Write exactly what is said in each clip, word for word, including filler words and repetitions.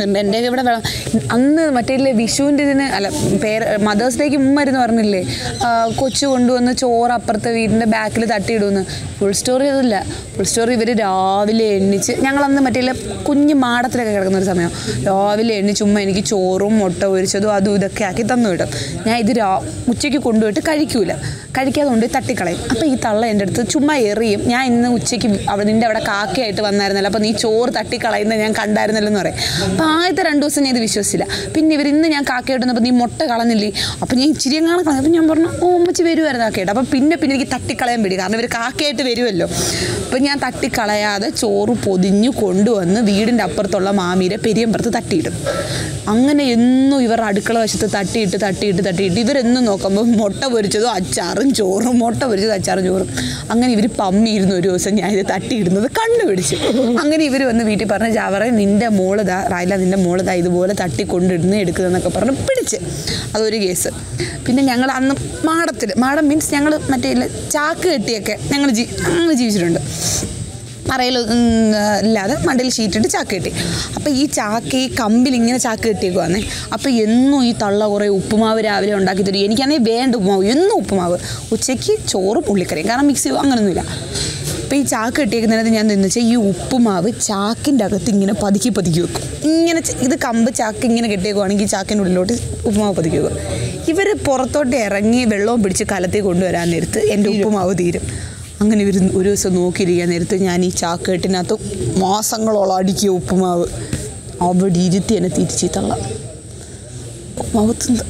എൻ്റെ ഇവിടെ അന്ന് മറ്റേ വിഷുവിൻ്റെ ഇതിന് അല്ല പേര് മദേഴ്സ് ഡേക്ക് മുമ്പായിരുന്നു പറഞ്ഞില്ലേ കൊച്ചു കൊണ്ടുവന്ന് ചോറ് അപ്പുറത്തെ വീടിൻ്റെ ബാക്കിൽ തട്ടിയിടുമെന്ന്. ഫുൾ സ്റ്റോറി അതില്ല. ഫുൾ സ്റ്റോറി ഇവർ രാവിലെ എണ്ണിച്ച് ഞങ്ങളന്ന് മറ്റേ കുഞ്ഞ് മാടത്തിലൊക്കെ കിടക്കുന്ന ഒരു സമയം രാവിലെ എണ്ണി ചുമ്മാ എനിക്ക് ചോറും മുട്ട പൊരിച്ചതും അതും ഇതൊക്കെ ആക്കി തന്നു വിടും. ഞാൻ ഇത് രാ ഉച്ചയ്ക്ക് കൊണ്ടുപോയിട്ട് കഴിക്കൂല, കഴിക്കാതെ കൊണ്ട് തട്ടിക്കളയും. അപ്പോൾ ഈ തള്ള എൻ്റെ അടുത്ത് ചുമ്മാ എറിയും. ഞാൻ ഇന്ന് ഉച്ചയ്ക്ക് അവിടെ നിൻ്റെ അവിടെ കാക്കയായിട്ട് വന്നായിരുന്നല്ലോ, അപ്പോൾ നീ ചോറ് തട്ടിക്കളയുന്നത് ഞാൻ കണ്ടായിരുന്നല്ലോ എന്ന് പറയും. അപ്പോൾ ആദ്യത്തെ രണ്ട് ദിവസം ഞാൻ ഇത് വിശ്വസിച്ചില്ല. പിന്നെ ഇവർ ഇന്ന് ഞാൻ കാക്കയായിട്ട് വന്നപ്പോൾ നീ മുട്ട കളഞ്ഞില്ലേ, അപ്പോൾ ഞാൻ ഇച്ചിരി കാണാൻ കളഞ്ഞു. അപ്പോൾ ഞാൻ പറഞ്ഞു ഓ ഉമ്മച്ചി വരുമായിരുന്നു കാക്കയായിട്ട്. അപ്പോൾ പിന്നെ പിന്നെ എനിക്ക് തട്ടിക്കളയാൻ പേടി, കാരണം ഇവർ കാക്കയായിട്ട് വരുമല്ലോ. അപ്പോൾ ഞാൻ തട്ടിക്കളയാതെ ചോറ് പൊതിഞ്ഞു കൊണ്ടുവന്ന് വീടിൻ്റെ അപ്പുറത്തുള്ള മാമീരെ പെരിയമ്പുറത്ത് തട്ടിയിടും. അങ്ങനെ എന്നും ഇവർ അടുക്കള വശത്ത് തട്ടിയിട്ട് തട്ടിയിട്ട് തട്ടിയിട്ട് ഇവരെന്നും നോക്കുമ്പോൾ മുട്ട പൊരിച്ചതും അച്ചാറും ചോറും മുട്ട പൊരിച്ചതും അച്ചാറും ചോറും. അങ്ങനെ ഇവർ പമ്മിയിരുന്നു. ഒരു ദിവസം ഞാൻ ഇത് തട്ടിയിടുന്നത് കണ്ടുപിടിച്ചു. അങ്ങനെ ഇവർ വന്ന് വീട്ടിൽ പറഞ്ഞ് ജാവറെ നിൻ്റെ മോളിതാ റായില്ല നിൻ്റെ മോളിതാ ഇതുപോലെ തട്ടിക്കൊണ്ടിടുന്ന എടുക്കുന്നതെന്നൊക്കെ പറഞ്ഞ് പിടിച്ച്. അതൊരു കേസ്. പിന്നെ ഞങ്ങൾ അന്ന് മാടത്തിൽ മാടം മീൻസ് ഞങ്ങൾ മറ്റേ ചാക്ക് കെട്ടിയൊക്കെ ഞങ്ങൾ ജീ അങ്ങനെ ജീവിച്ചിട്ടുണ്ട്. അറയിൽ ഇല്ലാതെ മണ്ടയിൽ ഷീറ്റിട്ട് ചാക്ക് കെട്ടി. അപ്പോൾ ഈ ചാക്ക് ഈ കമ്പിൽ ഇങ്ങനെ ചാക്ക് കെട്ടിയേക്കുവാന്നേ. അപ്പോൾ എന്നും ഈ തള്ള കുറേ ഉപ്പുമാവ് രാവിലെ ഉണ്ടാക്കി തരും. എനിക്കാണെങ്കിൽ വേണ്ട ഉപ്പുമാവ്, എന്നും ഉപ്പുമാവ്. ഉച്ചയ്ക്ക് ചോറും ഉള്ളിക്കറിയും, കാരണം മിക്സി അങ്ങനെയൊന്നുമില്ല. അപ്പോൾ ഈ ചാക്ക് കെട്ടിയേക്കുന്നതിനകത്ത് ഞാൻ എന്ന് വെച്ചാൽ ഈ ഉപ്പുമാവ് ചാക്കിൻ്റെ അകത്ത് ഇങ്ങനെ പതുക്കി പതുക്കി വെക്കും. ഇങ്ങനെ ഇത് കമ്പ് ചാക്ക് ഇങ്ങനെ കെട്ടിയേക്കുവാണെങ്കിൽ ചാക്കിൻ്റെ ഉള്ളിലോട്ട് ഉപ്പുമാവ് പതുക്കി വെക്കും. ഇവർ പുറത്തോട്ട് ഇറങ്ങി വെള്ളവും പിടിച്ച് കലത്തിൽ കൊണ്ടുവരാൻ നേരത്ത് എൻ്റെ ഉപ്പുമാവ് തീരും. അങ്ങനെ ഇവർ ഒരു ദിവസം നോക്കിയിരിക്കാൻ നേരത്ത് ഞാൻ ഈ ചാക്കേട്ടിനകത്ത് മാസങ്ങളോളം അടിക്കുക ഉപ്പുമാവ്. അവിടെ ഇരുത്തി എന്നെ തിരിച്ച് തള്ള ഉപ്പുമാവ് തിന്ന്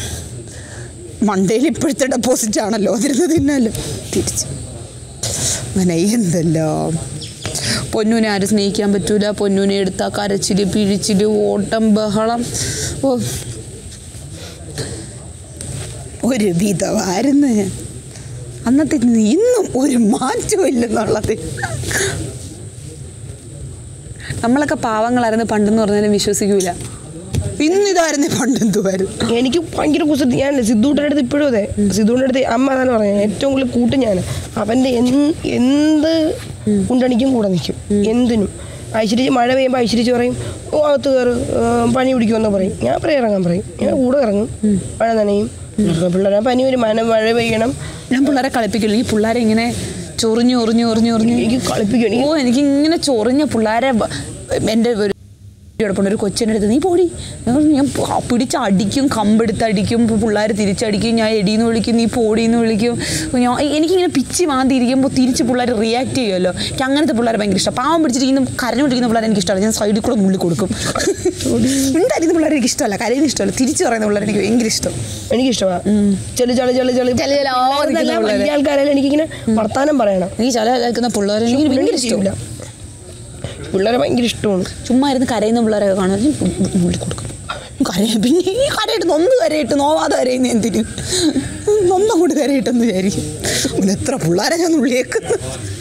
മണ്ടയിൽ ഇപ്പോഴത്തെ ഡെപ്പോസിറ്റ് ആണല്ലോ അതിരുന്ന് തിന്നല്ലോ തിരിച്ച്. അങ്ങനെ എന്തെല്ലാം പൊന്നൂനെ ആരും സ്നേഹിക്കാൻ പറ്റൂല. പൊന്നൂനെ എടുത്താൽ കരച്ചില് പിഴിച്ചില് ഓട്ടം ബഹളം. ഓ ഒരു വിധമായിരുന്നു ഞാൻ അന്നത്തെ. ഇന്നും ഒരു മാറ്റവും ഇല്ലെന്നുള്ളത്. നമ്മളൊക്കെ പാവങ്ങളായിരുന്നു പണ്ടെന്ന് പറഞ്ഞാലും വിശ്വസിക്കൂല. ഇന്നിതായിരുന്നു പണ്ടെന്തുവായിരുന്നു. എനിക്ക് ഭയങ്കര കുസൃതി. ഞാൻ സിദ്ധൂട്ടൻ്റെ അടുത്ത് ഇപ്പോഴും അതെ, സിദ്ധൂട്ടിൻ്റെ അടുത്ത് അമ്മ അതാണ് പറഞ്ഞത്, ഏറ്റവും കൂടുതൽ കൂട്ടും ഞാൻ. അവൻ്റെ എന്ത് കുണ്ടണിക്കും കൂടെ നിൽക്കും, എന്തിനും. ഐശ്വര്യ മഴ പെയ്യുമ്പോൾ ഐശ്വര്യ പറയും ഓ അകത്ത് കയറ് പനി പിടിക്കുമെന്ന് പറയും. ഞാൻ പറയും ഇറങ്ങാൻ പറയും. ഞാൻ കൂടെ ഇറങ്ങും, മഴ നനയും. പിള്ളേരെ പനി വരും, മന മഴ പെയ്യണം. ഞാൻ പിള്ളേരെ കളിപ്പിക്കില്ല. ഈ പിള്ളേരെ ഇങ്ങനെ ചൊറിഞ്ഞ് ഒറിഞ്ഞ് ഒറിഞ്ഞ് ഒറിഞ്ഞ് എനിക്ക് കളിപ്പിക്കണം. ഓ എനിക്ക് ഇങ്ങനെ ചൊറിഞ്ഞ പിള്ളേരെ എൻ്റെ ഒരു കിടപ്പുണ്ട് ഒരു കൊച്ചിൻ്റെ അടുത്ത് നീ പോടി, ഞാൻ പിടിച്ചടിക്കും, കമ്പെടുത്ത് അടിക്കും, പിള്ളേർ തിരിച്ചടിക്കും, ഞാൻ എടീന്ന് വിളിക്കും, നീ പോടിയെന്ന് വിളിക്കും. ഞാൻ എനിക്കിങ്ങനെ പിച്ചി മാന്തിയിരിക്കുമ്പോൾ തിരിച്ച് പിള്ളേർ റിയാക്ട് ചെയ്യുമല്ലോ. എനിക്ക് അങ്ങനത്തെ പിള്ളേർ ഭയങ്കര ഇഷ്ടം. പാവം പിടിച്ചിരിക്കുന്ന കരഞ്ഞുകൊണ്ടിരിക്കുന്ന പിള്ളേർ എനിക്ക് ഇഷ്ടമല്ല. ഞാൻ സൈഡിൽ കൂടെ നുള്ളി കൊടുക്കും. ഉണ്ടായിരുന്ന പിള്ളേർ എനിക്ക് ഇഷ്ടമല്ല, കരയുന്ന ഇഷ്ടമല്ല, തിരിച്ച് പറയുന്ന പിള്ളേർ എനിക്ക് ഭയങ്കര ഇഷ്ടം. എനിക്കിഷ്ടമാണ് ചെളി ചളി ചളി ചളി വലിയ ആൾക്കാരെല്ലാം എനിക്കിങ്ങനെ വർത്താനം പറയണം. എനിക്ക് ചില കേൾക്കുന്ന പിള്ളേർ എനിക്ക് ഭയങ്കര ഇഷ്ടമില്ല. പിള്ളേരെ ഭയങ്കര ഇഷ്ടമാണ്. ചുമ്മാ ഇരുന്ന് കരയുന്ന പിള്ളേരൊക്കെ കാണാൻ നുള്ളി കൊടുക്കും. കരയ പിന്നെ ഈ കരയിട്ട് നൊന്ന് കരയിട്ട് നോവാതെ കരയുന്ന എന്തിനും നൊന്നും കൂടി കരയിട്ടെന്ന് വിചാരിക്കും. എത്ര പിള്ളേരെ ഞാൻ നുള്ളിയേക്കുന്നു.